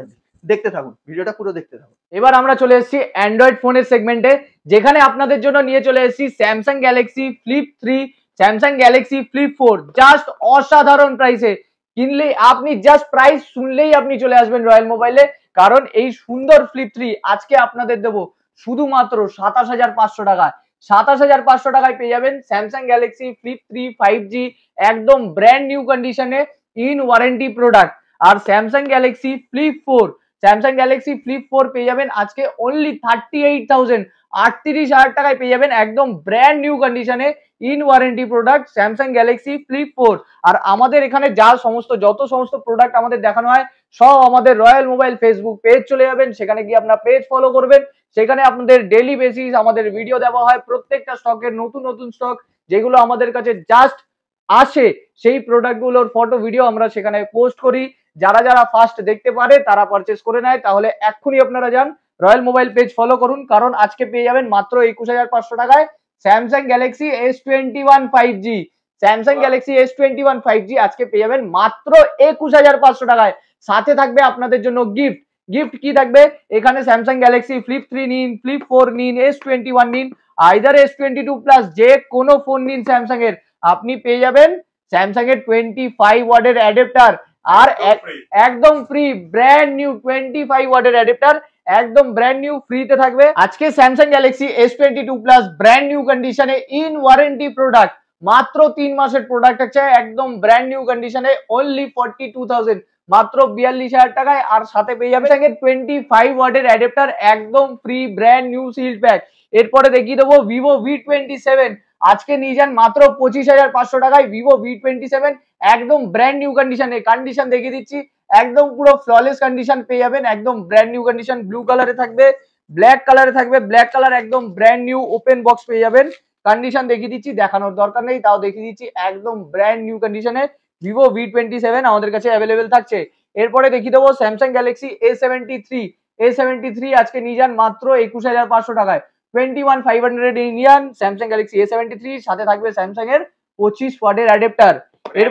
Speaker 1: দেখতে থাকুন, ভিডিওটা পুরো দেখতে থাকুন।
Speaker 4: এবার আমরা চলে এসেছি অ্যান্ড্রয়েড ফোনের সেগমেন্টে, যেখানে আপনাদের জন্য নিয়ে চলে এসেছি Samsung Galaxy Flip three, Samsung Galaxy Flip four, just অসাধারণ প্রাইসে। কিনলে আপনি জাস্ট প্রাইস শুনলেই আপনি চলে আসবেন রয়্যাল মোবাইলে, কারণ এই সুন্দর ফ্লিপ থ্রি আজকে আপনাদের দেবো শুধুমাত্র সাতাশ হাজার পাঁচশো টাকায়। সাতাশ হাজার পাঁচশো টাকায় পেয়ে যাবেন Samsung Galaxy Flip three five G, একদম ব্র্যান্ড নিউ কন্ডিশনে, ইন ওয়ারেন্টি প্রোডাক্ট। আর Samsung Galaxy Flip four, Samsung Galaxy Flip four পেয়ে যাবেন আজকে অনলি থার্টি এইট থাউজেন্ড, আটত্রিশ হাজার টাকায় পেয়ে যাবেন একদম ব্র্যান্ড নিউ কন্ডিশনে, in warranty product Samsung Galaxy Flip four. আর আমাদের এখানে যা সমস্ত যত সমস্ত প্রোডাক্ট আমাদের দেখানো হয় সব আমাদের রয়্যাল মোবাইল ফেসবুক পেজ চলে যাবেন, সেখানে গিয়ে আপনার পেজ ফলো করবেন, সেখানে আপনাদের ডেইলি বেসিস আমাদের ভিডিও দেওয়া হয়, প্রত্যেকটা স্টকের নতুন নতুন স্টক যেগুলো আমাদের কাছে জাস্ট আসে সেই প্রোডাক্টগুলোর ফটো ভিডিও আমরা সেখানে পোস্ট করি। যারা যারা ফার্স্ট দেখতে পারে তারা পারচেস করে নেয়, তাহলে এক্ষুনি আপনারা যান রয়্যাল মোবাইল পেজ ফলো করুন, কারণ আজকে পেয়ে যাবেন মাত্র একুশ হাজার পাঁচশো টাকায় Samsung Galaxy S twenty one five G. Samsung Galaxy S twenty one five G আজকে পেয়ে যাবেন মাত্র একুশ হাজার পাঁচশো টাকায়। সাথে থাকবে আপনাদের জন্য গিফট। গিফট কি থাকবে? এখানে স্যামসাং গ্যালাক্সি ফ্লিপ থ্রি নিন, ফ্লিপ ফোর নিন, এস টোয়েন্টি ওয়ান নিন, either S twenty two plus যে কোনো ফোন নিন স্যামসাং এর, আপনি পেয়ে যাবেন স্যামসাং এর টোয়েন্টি ফাইভ ওয়াটের অ্যাডাপ্টার, আর একদম free brand new twenty five ওয়াটের অ্যাডাপ্টার একদম ব্র্যান্ড নিউ ফ্রিতে থাকবে। আজকে Samsung Galaxy S twenty two plus brand new কন্ডিশনে, ইন ওয়ারেন্টি প্রোডাক্ট, মাত্র তিন মাসের প্রোডাক্ট আছে একদম ব্র্যান্ড নিউ কন্ডিশনে, অনলি ফর্টি টু থাউজেন্ড, মাত্র বিয়াল্লিশ হাজার টাকায়। আর সাথে পেয়ে যাবে স্যামসাং এর টোয়েন্টি ফাইভ ওয়াটের অ্যাডাপ্টার একদম free brand new seal pack. এরপরে দেখিয়ে দেবো ভিভো ভি টোয়েন্টি সেভেন, আজকে নিয়ে যান মাত্র পঁচিশ হাজার পাঁচশো টাকায় ভিভো ভি টোয়েন্টি সেভেন, একদম ব্র্যান্ড নিউ কন্ডিশনে। কন্ডিশন দেখিয়ে দিচ্ছি, একদম পুরো ফ্ললেস কন্ডিশন পেয়ে যাবেন, একদম ব্র্যান্ড নিউ কন্ডিশন, ব্লু কালারে থাকবে, ব্ল্যাক কালারে থাকবে, ব্ল্যাক কালার একদম ব্র্যান্ড নিউ ওপেন বক্স পেয়ে যাবেন। কন্ডিশন দেখিয়ে দিচ্ছি, দেখানোর দরকার নেই, তাও দেখিয়ে দিচ্ছি, একদম ব্র্যান্ড নিউ কন্ডিশনে ভিভো ভি টোয়েন্টি সেভেন আমাদের কাছে অ্যাভেলেবেল থাকছে। এরপরে দেখিয়ে দেবো Samsung Galaxy A seventy three, A seventy three আজকে নিয়ে যান মাত্র একুশ হাজার পাঁচশো টাকায়, twenty one five hundred Indian Samsung Galaxy A seventy three, সাথে থাকবে স্যামসাং এর পঁচিশ ওয়াটের অ্যাডাপ্টার, এর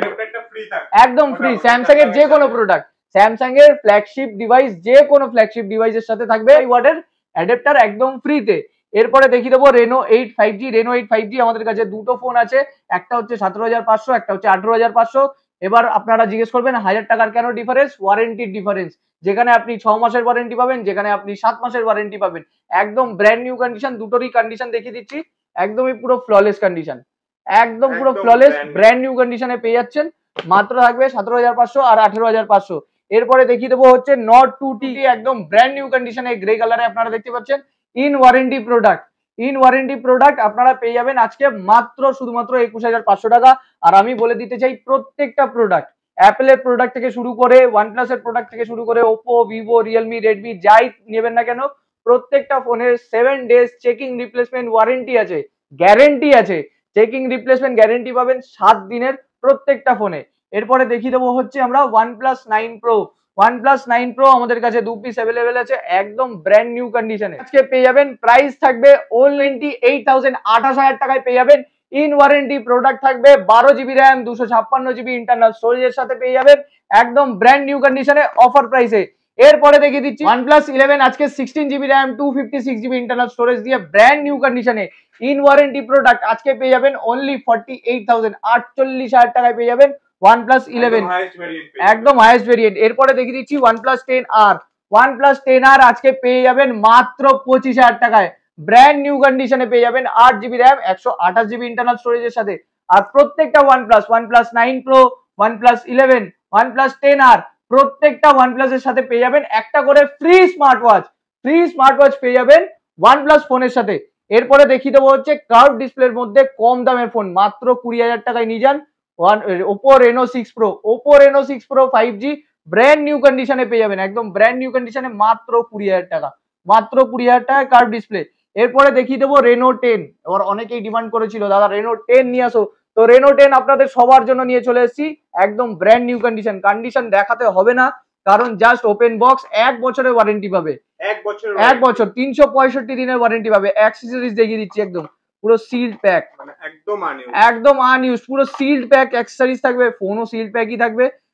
Speaker 4: একদম ফ্রি। স্যামসাং এর যে কোনো প্রোডাক্ট, স্যামসাং এর ফ্ল্যাগশিপ ডিভাইস, যে কোনো ফ্ল্যাগশিপ ডিভাইসের সাথে থাকবে এই ওয়াটের অ্যাডাপ্টার একদম ফ্রিতে। এরপরে দেখিয়ে দেবো Reno eight five G, Reno eight five G আমাদের কাছে দুটো ফোন আছে, একটা হচ্ছে সতেরো হাজার পাঁচশো, একটা হচ্ছে আঠেরো হাজার পাঁচশো। এবার আপনারা জিজ্ঞেস করবেন হাজার টাকার কেন ডিফারেন্স? ওয়ারেন্টির ডিফারেন্স, যেখানে আপনি ছ মাসের ওয়ারেন্টি পাবেন, যেখানে আপনি সাত মাসের ওয়ারেন্টি পাবেন, একদম ব্র্যান্ড নিউ কন্ডিশন, দুটোরই কন্ডিশন দেখিয়ে দিচ্ছি, একদমই পুরো ফ্ললেস কন্ডিশন, একদম পুরো ফ্ললেস ব্র্যান্ড নিউ কন্ডিশনে পেয়ে যাচ্ছেন, মাত্র থাকবে সতেরো হাজার পাঁচশো আর আঠেরো হাজার পাঁচশো। এরপরে দেখিয়ে দেবো হচ্ছে নট টু টি, একদম ব্র্যান্ড নিউ কন্ডিশনে গ্রে কালারে আপনারা দেখতে পাচ্ছেন, in warranty product, in warranty product আপনারা পেয়ে যাবেন আজকে মাত্র শুধুমাত্র একুশ হাজার পাঁচশো টাকা। আর আমি বলে দিতে চাই, প্রত্যেকটা প্রোডাক্ট, অ্যাপেলের প্রোডাক্ট থেকে শুরু করে ওয়ানপ্লাসের প্রোডাক্ট থেকে শুরু করে ওপো, ভিভো, রিয়েলমি, রেডমি, যাই নেবেন না কেন, প্রত্যেকটা ফোনের seven days checking replacement warranty আছে, গ্যারেন্টি আছে, চেকিং রিপ্লেসমেন্ট গ্যারেন্টি পাবেন সাত দিনের প্রত্যেকটা ফোনে। এরপরে দেখিয়ে দেবো হচ্ছে আমরা OnePlus nine Pro, OnePlus nine Pro আমাদের কাছে দু পিস অ্যাভেলেবেল আছে, একদম ব্র্যান্ড নিউ কন্ডিশনে আজকে পেয়ে যাবেন, প্রাইস থাকবে ওনলি এইট থাউজেন্ড, আঠাশ হাজার টাকায় পেয়ে যাবেন, ইন ওয়ারেন্টি প্রোডাক্ট থাকবে, বারো জিবি র্যাম, দুশো ছাপ্পান্ন জিবি ইন্টারনাল স্টোরেজের সাথে পেয়ে যাবেন, একদম ব্র্যান্ড নিউ কন্ডিশনে অফার প্রাইসে। এরপরে দেখিয়ে দিচ্ছি ওয়ানপ্লাস ইলেভেন, আজকে sixteen GB RAM, two fifty six GB internal storage দিয়ে ব্র্যান্ড নিউ কন্ডিশনে, ইন ওয়ারেন্টি প্রোডাক্ট আজকে পেয়ে যাবেন অনলি ফর্টি এইট থাউজেন্ড, আটচল্লিশ হাজার টাকায় পেয়ে যাবেন ওয়ানপ্লাস ইলেভেন, একদম হাইয়েস্ট ভেরিয়েন্ট। এরপরে দেখিয়ে দিচ্ছি OnePlus ten R, OnePlus ten R আজকে পেয়ে যাবেন মাত্র পঁচিশ হাজার টাকায়, ব্র্যান্ড নিউ কন্ডিশনে পেয়ে যাবেন, আট জিবি র্যাম, একশো আঠাশ জিবি ইন্টারনাল স্টোরেজের সাথে। আর প্রত্যেকটা OnePlus, OnePlus nine Pro, OnePlus eleven, OnePlus ten R, প্রত্যেকটা ওয়ানপ্লাসের সাথে পেয়ে যাবেন একটা করে free smart watch, free smart watch পেয়ে যাবেন ওয়ানপ্লাস ফোনের সাথে। এরপরে দেখিয়ে দেবো হচ্ছে কার্ভ ডিসপ্লের মধ্যে কম দামের ফোন, মাত্র কুড়ি হাজার টাকায় নিয়ে যান one Oppo Reno six Pro, Oppo Reno six Pro five G brand new কন্ডিশনে পেয়ে যাবেন, একদম ব্র্যান্ড নিউ কন্ডিশনে মাত্র কুড়ি হাজার টাকা, মাত্র কুড়ি হাজার টাকা কার্ভ ডিসপ্লে। এরপরে দেখিয়ে দেবো রেনো টেন, এবার অনেকেই ডিমান্ড করেছিল দাদা রেনো টেন নিয়ে আসো, তো রেনো টেন আপনাদের সবার জন্য নিয়ে চলে এসেছি, একদম ব্র্যান্ড নিউ কন্ডিশন, কন্ডিশন দেখাতে হবে না, কারণ জাস্ট ওপেন বক্স, এক বছরের ওয়ারেন্টি পাবে, এক বছর এক বছর তিনশো পঁয়ষট্টি দিনের ওয়ারেন্টি পাবে। অ্যাক্সেসরিজ দেখিয়ে দিচ্ছি, একদম পুরো সিল্ড প্যাক,
Speaker 3: মানে একদম আনইউজ,
Speaker 4: একদম আনইউজ, পুরো সিল্ড প্যাক অ্যাক্সেসরিজ থাকবে, ফোনও সিল্ড প্যাকই থাকবে,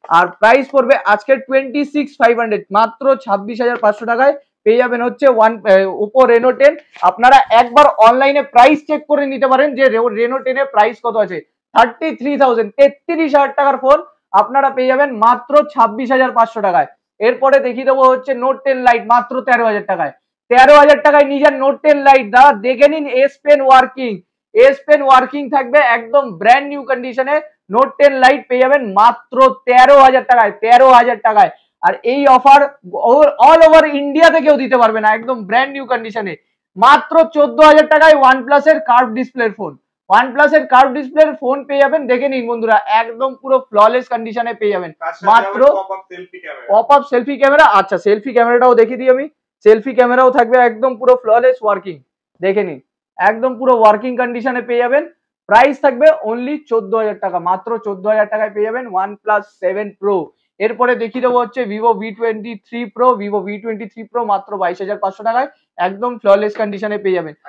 Speaker 4: আর প্রাইস পড়বে আজকে টোয়েন্টি সিক্স ফাইভ হান্ড্রেড, মাত্র ছাব্বিশ হাজার পাঁচশো টাকায় পেয়ে যাবেন হচ্ছে ওয়ান ওপো রেনো টেন। আপনারা একবার অনলাইনে প্রাইস চেক করে নিতে পারেন যে রেনো টেনের প্রাইস কত আছে। থার্টি থ্রি থাউজেন্ড তেত্রিশ হাজার টাকার ফোন আপনারা পেয়ে যাবেন মাত্র ছাব্বিশ হাজার পাঁচশো টাকায়। এরপরে দেখিয়ে দেবো হচ্ছে নোট টেন লাইট মাত্র তেরো হাজার টাকায়। তেরো হাজার টাকায় নিজের নোট টেন লাইট দাদা দেখে নিন, S Pen working, S Pen working থাকবে একদম ব্র্যান্ড নিউ কন্ডিশনে। নোট টেন লাইট পেয়ে যাবেন মাত্র তেরো হাজার টাকায়, তেরো হাজার টাকায়। আর এই অফার অল ওভার ইন্ডিয়াতে কেউ দিতে পারবে না, একদম ব্র্যান্ড নিউ কন্ডিশনে মাত্র চোদ্দ হাজার টাকায় ওয়ান প্লাসের কার্ভ ডিসপ্লের ফোন। ওয়ান প্লাসের কার্ভ ডিসপ্লের ফোন পেয়ে যাবেন, দেখে নিন বন্ধুরা একদম পুরো ফ্ললেস কন্ডিশনে পেয়ে যাবেন মাত্র। পপ আপ সেলফি ক্যামেরা, আচ্ছা সেলফি ক্যামেরাটাও দেখিয়ে দিই আমি, সেলফি ক্যামেরাও থাকবে একদম পুরো ফ্ললেস ওয়ার্কিং, দেখে নিন একদম পুরো ওয়ার্কিং কন্ডিশনে পেয়ে যাবেন। প্রাইস থাকবে অনলি চোদ্দ হাজার টাকা, মাত্র চোদ্দ হাজার টাকায় পেয়ে যাবেন ওয়ান প্লাস সেভেন প্রো। এরপরে দেখিয়ে দেবো হচ্ছে Vivo V twenty three Pro, Vivo V twenty three Pro মাত্র বাইশ হাজার পাঁচশো টাকায় একদম ফ্ললেস কন্ডিশনে পেয়ে যাবেন,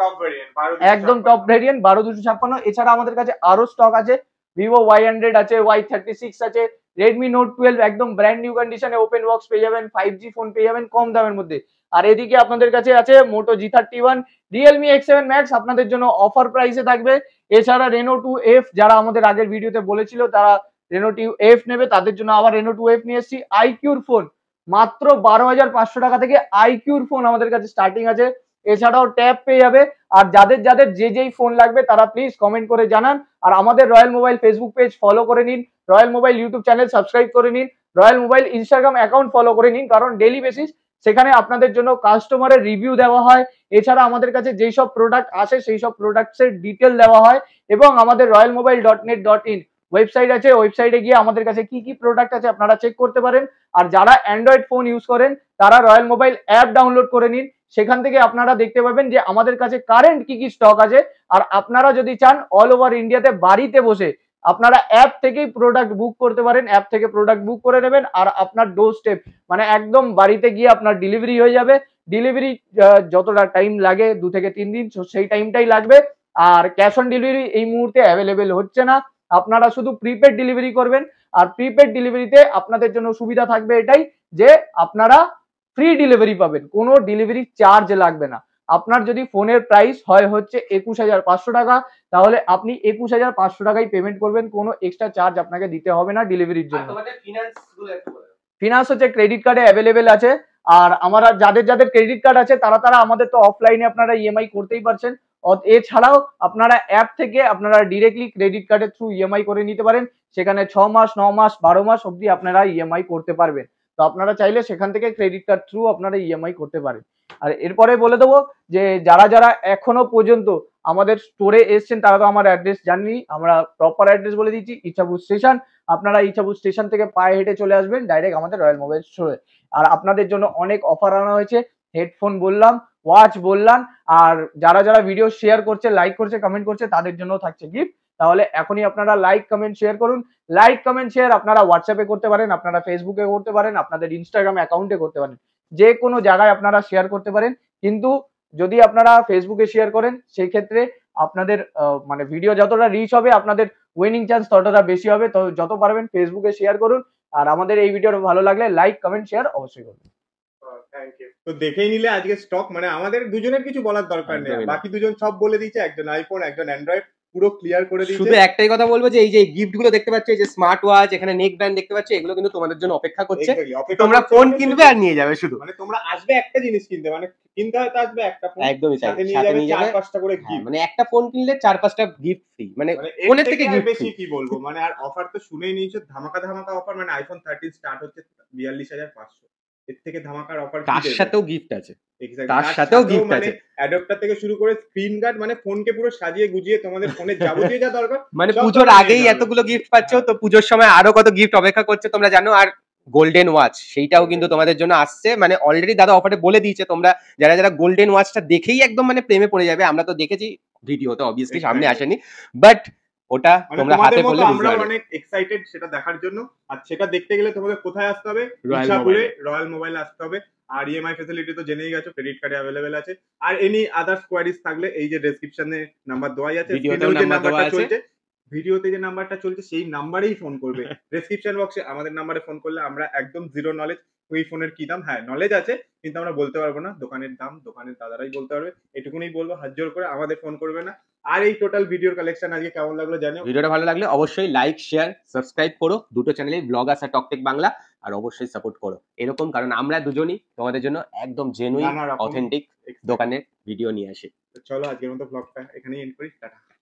Speaker 4: একদম টপ ভেরিয়েন্ট বারো দুশো ছাপ্পান্ন। এছাড়া আমাদের কাছে আরো স্টক আছে, ভিভো ওয়াই হান্ড্রেড আছে, ওয়াই থার্টি সিক্স আছে, রেডমি নোট টুয়েলভ একদম ব্র্যান্ড নিউ কন্ডিশনে ওপেন বক্স পেয়ে যাবেন, ফাইভ জি ফোন পেয়ে যাবেন কম দামের মধ্যে। আর এদিকে আপনাদের কাছে আছে Moto G thirty one, Realme X seven Max আপনাদের জন্য অফার প্রাইসে থাকবে। এছাড়া রেনো টু এফ, যারা আমাদের আগের ভিডিওতে বলেছিল তারা রেনো টু এফ নেবে, তাদের জন্য আবার রেনো টু এফ নিয়ে এসেছি। আইকিউর ফোন মাত্র বারো হাজার পাঁচশো টাকা থেকে আইকিউর ফোন আমাদের কাছে স্টার্টিং আছে। এছাড়াও ট্যাব পেয়ে যাবে। আর যাদের যাদের যে যেই ফোন লাগবে তারা প্লিজ কমেন্ট করে জানান। আর আমাদের Royal Mobile Facebook page follow করে নিন, Royal Mobile YouTube channel subscribe করে নিন, Royal Mobile Instagram account follow করে নিন, কারণ ডেইলি বেসিস সেখানে আপনাদের জন্য কাস্টমারের রিভিউ দেওয়া হয়। এছাড়া আমাদের কাছে যেই সব প্রোডাক্ট আসে সেই সব প্রোডাক্টসের ডিটেল দেওয়া হয়। এবং আমাদের Royal Mobile dot net dot in website আছে, ওয়েবসাইটে গিয়ে আমাদের কাছে কি কি প্রোডাক্ট আছে আপনারা চেক করতে পারেন। আর যারা অ্যান্ড্রয়েড ফোন ইউজ করেন তারা রয়্যাল মোবাইল অ্যাপ ডাউনলোড করে নিন, সেখান থেকে আপনারা দেখতে পাবেন যে আমাদের কাছে কারেন্ট কি কি স্টক আছে। আর আপনারা যদি চান অল ওভার ইন্ডিয়াতে বাড়িতে বসে আপনারা অ্যাপ থেকেই প্রোডাক্ট বুক করতে পারেন, অ্যাপ থেকে প্রোডাক্ট বুক করে নেবেন আর আপনার ডোর স্টেপ মানে একদম বাড়িতে গিয়ে আপনার ডেলিভারি হয়ে যাবে। ডেলিভারি যতটা টাইম লাগে দু থেকে তিন দিন সেই টাইমটাই লাগবে। আর ক্যাশ অন ডেলিভারি এই মুহূর্তে অ্যাভেলেবেল হচ্ছে না, আপনারা শুধু প্রিপেড ডেলিভারি করবেন। আর প্রিপেড ডেলিভারিতে আপনাদের জন্য সুবিধা থাকবে এটাই যে আপনারা ফ্রি ডেলিভারি পাবেন, কোনো ডেলিভারি চার্জ লাগবে না। আপনার যদি ফোনের প্রাইস হয় হচ্ছে একুশ হাজার পাঁচশো টাকা, তাহলে আপনি একুশ হাজার পাঁচশো টাকাই পেমেন্ট করবেন, কোনো এক্সট্রা চার্জ আপনাকে দিতে হবে না ডেলিভারির জন্য। ফিনান্স হচ্ছে ক্রেডিট কার্ডে অ্যাভেলেবেল আছে। আর আমরা যাদের যাদের ক্রেডিট কার্ড আছে তারা তারা আমাদের তো অফলাইনে আপনারা ইএমআই করতেই পারছেন। এছাড়াও আপনারা অ্যাপ থেকে আপনারা ডিরেক্টলি ক্রেডিট কার্ডের থ্রু ইএমআই করে নিতে পারেন, সেখানে ছ মাস ন মাস বারো মাস অবধি আপনারা ইএমআই করতে পারবেন। তো আপনারা চাইলে সেখান থেকে ক্রেডিট কার্ড থ্রু আপনারা ইএমআই করতে পারেন। আর এরপরে বলে দেবো যে যারা যারা এখনো পর্যন্ত আমাদের স্টোরে এসছেন তারা তো আমার অ্যাড্রেস জানি, আমরা প্রপার অ্যাড্রেস বলে দিচ্ছি, ইচ্ছাপুর স্টেশন। আপনারা ইচ্ছাপুর স্টেশন থেকে পায়ে হেঁটে চলে আসবেন ডাইরেক্ট আমাদের রয়্যাল মোবাইল স্টোরে। আর আপনাদের জন্য অনেক অফার আনা হয়েছে, হেডফোন বললাম, ওয়াচ বললাম, আর যারা যারা ভিডিও শেয়ার করছে, লাইক করছে, কমেন্ট করছে তাদের জন্য থাকছে গিফট। তাহলে এখনই আপনারা লাইক কমেন্ট শেয়ার করুন। লাইক কমেন্ট শেয়ার আপনারা হোয়াটসঅ্যাপে করতে পারেন, আপনারা ফেসবুকে করতে পারেন, আপনাদের ইনস্টাগ্রাম অ্যাকাউন্টে করতে পারেন, যে কোনো জায়গায় আপনারা শেয়ার করতে পারেন। কিন্তু যদি আপনারা ফেসবুকে শেয়ার করেন সেই ক্ষেত্রে আপনাদের মানে ভিডিও যতটা রিচ হবে আপনাদের উইনিং চান্স ততটা বেশি হবে। তো যত পারবেন ফেসবুকে শেয়ার করুন। আর আমাদের এই ভিডিওটা ভালো লাগলে লাইক কমেন্ট শেয়ার অবশ্যই করুন।
Speaker 3: Thank you. তো দেখেই নিলে আজকে স্টক, মানে আমাদের দুজনের কিছু বলার দরকার নেই, বাকি দুজন সব বলে দিয়েছে, একজন আইফোন একজন অ্যান্ড্রয়েড পুরো ক্লিয়ার করে দিয়েছে।
Speaker 2: শুধু একটাই কথা বলবো যে এই যে গিফট গুলো দেখতে পাচ্ছ, এই যে স্মার্ট ওয়াচ, এখানে নেক ব্যান্ড দেখতে পাচ্ছ, এগুলো কিন্তু তোমাদের জন্য অপেক্ষা করছে। তোমরা ফোন কিনবে আর নিয়ে যাবে, শুধু মানে
Speaker 3: তোমরা আসবে একটা জিনিস কিনতে, মানে কিনতে হয়তো আসবে একটা ফোন,
Speaker 2: একদমই
Speaker 3: সাথে নিয়ে যাবে চার পাঁচটা করে গিফট।
Speaker 2: মানে একটা ফোন কিনলে চার পাঁচটা গিফট ফ্রি, মানে ফোনের থেকে গিফট
Speaker 3: বেশি কি বলবো। মানে আর অফার তো শুনেই নিয়েছো, ধামাকা ধামাকা অফার। মানে আইফোন থার্টিন স্টার্ট হচ্ছে বিয়াল্লিশ হাজার পাঁচশো, এর থেকে ধামাকার অফার
Speaker 2: তার সাথেও গিফট আছে,
Speaker 3: এক্স্যাক্টলি
Speaker 2: তার সাথেও গিফট আছে,
Speaker 3: অ্যাডাপ্টার থেকে শুরু করে স্ক্রিন গার্ড, মানে ফোনকে পুরো সাজিয়ে গুজিয়ে তোমাদের ফোনের যাবতীয় যা দরকার,
Speaker 2: মানে পুজোর আগেই এতগুলো গিফট পাচ্ছ, তো পুজোর সময় আরো কত গিফট অপেক্ষা করছে তোমরা জানো। আর গোল্ডেন ওয়াচ সেইটাও কিন্তু তোমাদের জন্য আসছে, মানে অলরেডি দাদা অফারে বলে দিয়েছে, তোমরা যারা যারা গোল্ডেন ওয়াচটা দেখেই একদম মানে প্রেমে পড়ে যাবে। আমরা তো দেখেছি ভিডিওতে, অবভিয়াসলি সামনে আসেনি, বাট ওটা তোমরা হাতে পেলে
Speaker 3: আমরা অনেক এক্সাইটেড সেটা দেখার জন্য। আর সেটা দেখতে গেলে তোমাদের কোথায় আসতে হবে? ইচ্ছাপুরে রয়্যাল মোবাইল আসতে হবে। আর ইএমআই ফ্যাসিলিটি তো জেনেই গেছো, ক্রেডিট কার্ডে অ্যাভেলেবেল আছে। আর এনি আদার্স কোয়ারিজ থাকলে এই যে ডেসক্রিপশনে নাম্বার দেওয়াই আছে, ভিডিওতে যে নাম্বারটা চলছে ভিডিওতে যে নাম্বারটা চলছে সেই নাম্বারেই ফোন করবে। ডেসক্রিপশন বক্সে আমাদের নাম্বারে ফোন করলে আমরা একদম জিরো নলেজ, ওই ফোনের কি দাম, হ্যাঁ নলেজ আছে কিন্তু আমরা বলতে পারবো না, দোকানের দাম দোকানের দাদারাই বলতে পারবে। এটুকুনি বলবো, হাত জোর করে আমাদের ফোন করবে না। আর এই টোটাল ভিডিওর কালেকশন আজকে কেমন লাগলো জানিও।
Speaker 2: ভিডিওটা ভালো লাগলে অবশ্যই লাইক শেয়ার সাবস্ক্রাইব করো, দুটো চ্যানেলে ব্লগ আছে টকটেক বাংলা, আর অবশ্যই সাপোর্ট করো এরকম, কারণ আমরা দুজনই তোমাদের জন্য একদম জেনুইন
Speaker 3: নানা রকম
Speaker 2: অথেন্টিক দোকানের ভিডিও নিয়ে আসি।
Speaker 3: তো চলো আজকের মতো ব্লগটা এখানেই এন্ড করি, টাটা।